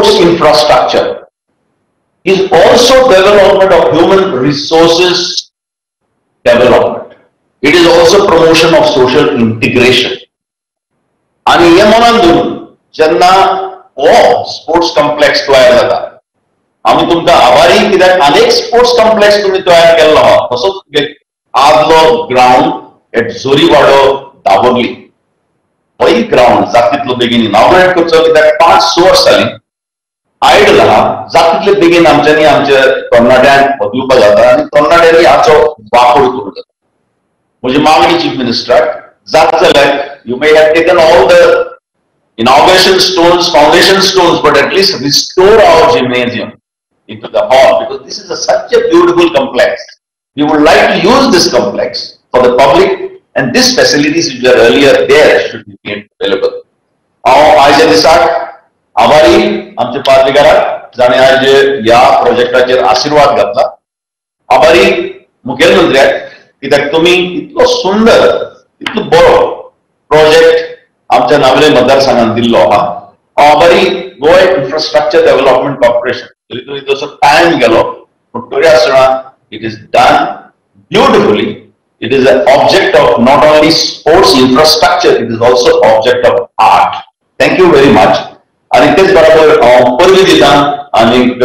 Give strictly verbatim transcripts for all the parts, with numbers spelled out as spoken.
sports infrastructure is also development of human resources development. It is also promotion of social integration. And हे मनान धरून जेन्ना हो sports complex तयार जाता, आमी तुमकां आभारी कित्याक अनेक स्पोर्ट्स कॉम्प्लेक्स तुम्ही तयार केल्लो आहा. तसोच आदलो ग्राउंड एट जोरीवाडो दाबोर्ली, होय ग्राउंड जातितलो बेगीन इनॉग्रेट करचो कित्याक पांच स वर्सां जालीं आयड आहा. जातितले बेगीन आमच्यांनी आमच्या तरणाट्यांक बदलुवपाक जाता आनी तरणाट्यांनी हाचो वापर करूंक जाता. म्हजी मागणी चीफ मिनिस्टराक, जात जाल्यार you may have taken all the inauguration stones, foundation stones, but at least restore our gymnasium into the hall, because this is a, such a beautiful complex. We would like to use this complex for the public, and these facilities which were earlier there should be made available. हांव आयच्या दिसाक आभारी आमच्या पार्टीकाराक जाणें आज ह्या प्रोजेक्टाचेर आशीर्वाद घातला. आभारी मुखेलमंत्र्याक कित्याक तुमी इतलो सुंदर इतलो बरो प्रोजेक्ट आमच्या नावेली मतदारसंघात दिल्लो आहा. आभारी गोवा इन्फ्रास्ट्रक्चर डेव्हलपमेंट कॉर्पोरेशन तरी तसो टायम गेलो पूण तरी आसतना it is done beautifully. It is a object of not only sports infrastructure, it is also object of art. Thank you very much. आणि तेच बरोबर हांव परबी दिता आनीक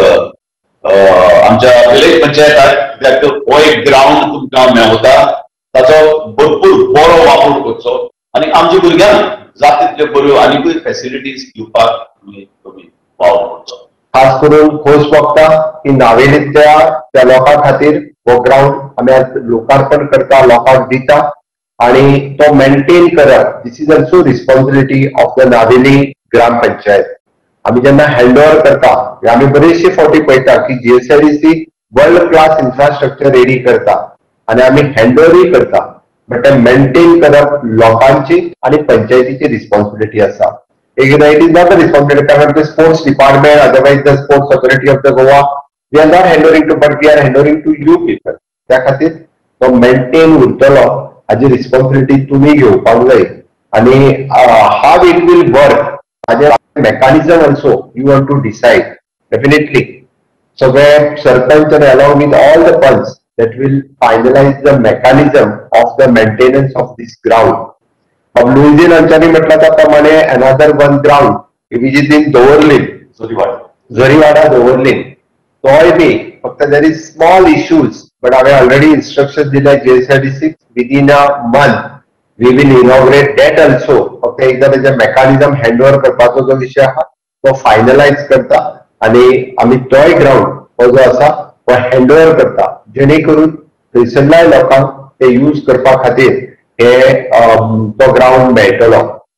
आमच्या विलेज पंचायताक कित्याक हो एक ग्राउंड तुमकां मेळटा ताचो भरपूर बरो वापर करचो आणि आमच्या भुरग्यांक जातीतल्यो बऱ्यो आनीकूय फॅसिलिटीज दिवपाक तुमी वावर करचो. खास करून खोस बघता की नावेलीतल्या त्या लोकां खातीर हो ग्राउंड आमी आज लोकार्पण करता, लोकांक दिता आणि तो मेंटेन करप. This is also responsibility of the Naveli gram panchayat. आमी जेन्ना हँड ओव्हर करता, आमी बरेचशे फावटी पळयता की GSIDC world class infrastructure ready करता आणि आमी हँड ओव्हरय करता, बट मेंटेन करप लोकांची आणि पंचायतीची रिस्पॉन्सिबिलिटी आसा. It is not a responsibility कारण the sports department otherwise the sports authority of the Goa we are not handovering to, but we are handovering to you people. त्या खातीर तो मेंटेन उरतलो हाजी रिस्पॉन्सिबिलिटी तुमी घेवपाक जाय. आणि हाव इट वील वर्क हाजे mechanism also you want to decide. Definitely सगळे sarpanch and along with all the funds that will finalize the mechanism of the maintenance of this ground. अब लुईजीन हांच्यानी म्हटलं त्याप्रमाणे another one ground which is in दवर्लीम, जोरीवाडा दवर्लीम, तोय बी फक्त there is small issues, but हांवें already instructions दिल्या GSIDC within a month we will inaugurate that also. फक्त एकदा त्याचे मेकॅनिझम हँड ओव्हर करपाचो जो विषय आहा तो फायनलाइज करता आणि आम्ही तोय ग्राउंड हो जो आसा तो हँड ओव्हर करता जेणे करून थंयसरल्या लोकांक ते यूज करपा खातीर हे तो ग्राउंड मेळटलो.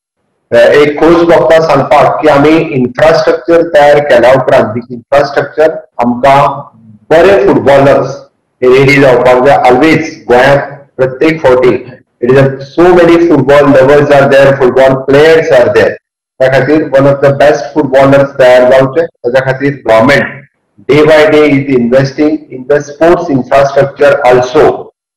एक खोस बघता सांगपाक की आम्ही इन्फ्रास्ट्रक्चर तयार केल्या उपरांत इन्फ्रास्ट्रक्चर आमकां बरे फुटबॉलर्स रेडी जावपाक जाय. ऑलवेज गोंयांत प्रत्येक फावटी it is so many football lovers are there, football players are there. त्या खातीर one of the best footballers तयार जावचे. त्याच्या खातीर government day by day is investing in the sports infrastructure also.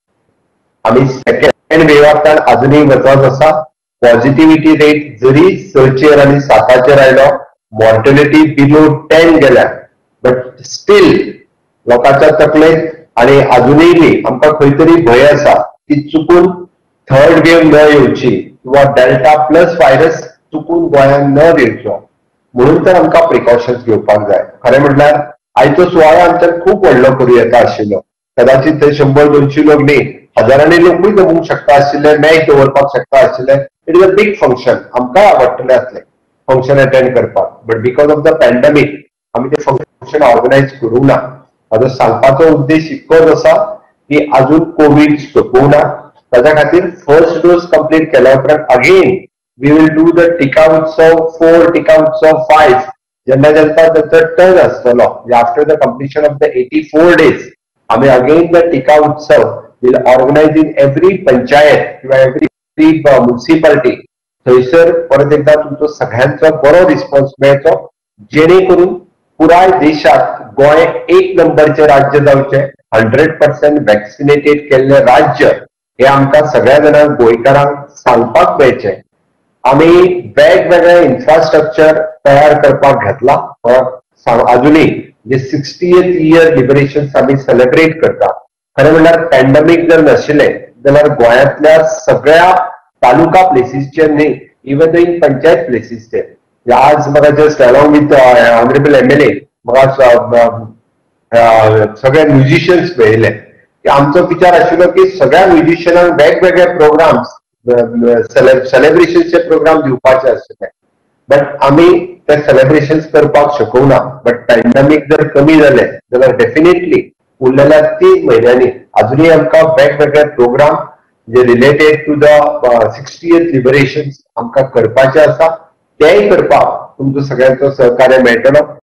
आम्ही सेकंड वेवांतल्यान अजूनही वचत आसा. पॉझिटिव्हिटी रेट जरी सचेर आणि साताचेर आयलो, मॉर्टेलिटी बिलो टेन गेल्या, बट स्टील लोकांच्या तकलेत आणि अजूनही बी आमकां खंय तरी भंय आसा की चुकून थर्ड वेव न येवची किंवा डेल्टा प्लस व्हायरस चुकून गोंयांत न येवचो. म्हणून तर आमकां प्रिकॉशन्स घेवपाक जाय. खरें म्हटल्यार आयचो सुवाळो आमच्यान खूप व्हडलो करूं येता आशिल्लो. कदाचित थंय शंबर दोनशे लोक न्ही, हजारांनी लोकूय जमूंक शकता आशिल्ले, मॅच दवरपाक शकता आशिल्ले. It is a big function. आमकां आवडटलें आसलें फंक्शन अटेंड करपाक, but because of the pandemic आमी ते फंक्शन ऑर्गनायज करूंक ना. हाजो सांगपाचो उद्देश इतकोच आसा की अजून कोविड सोंपूंक ना. ताच्या खातीर फर्स्ट डोस कंप्लीट केल्या उपरांत again we will do the Tika Utsav four, टिका उत्सव फायव्ह. जेन्ना जेन्ना ताचो टर्न आसतलो after the completion of the eighty four days आमी again the Tika Utsav will organise in every panchayat किंवा एव्हरी म्युनिसिपालिटी. थंयसर परत एकदा तुमचो सगळ्यांचो बरो रिस्पॉन्स मेळचो जेणे करून पुराय देशात गोंय एक नंबरचे राज्य जावचे. हंड्रेड पर्सेंट वॅक्सिनेटेड केल्ले राज्य हे आमकां सगळ्या जाणांक गोंयकारांक सांगपाक मेळचे. आम्ही वेगवेगळे इन्फ्रास्ट्रक्चर तयार करपाक घेतला. अजूनही जे सिक्स्टीएथ इयर लिबरेशन आम्ही सेलिब्रेट करता. खरें म्हणल्यार पॅन्डेमिक जर नाशिल्लें जाल्यार गोंयांतल्या सगळ्या तालुका प्लेसीसचेर न्ही, इवन इन पंचायत प्लेसीसचेर आज म्हाका just along with honourable MLA म्हाका सगळे म्युझिशियन्स मेळिल्ले. आमचो विचार आशिल्लो की सगळ्या म्युझिशियनांक वेगवेगळे प्रोग्राम्स सेलिब्रेशनचे प्रोग्राम दिवपाचे आशिल्ले. बट आमी ते सेलिब्रेशन करपाक शकूना. बट पॅन्डेमिक जर कमी जालें जाल्यार डेफिनेटली उरलेल्या तीन म्हयन्यांनी अजूनही आमकां वेगवेगळे प्रोग्राम जे related to the sixtieth liberation आमकां करपाचे आसा. तेय करपाक तुमचो सगळ्यांचो सहकार्य मेळटलो.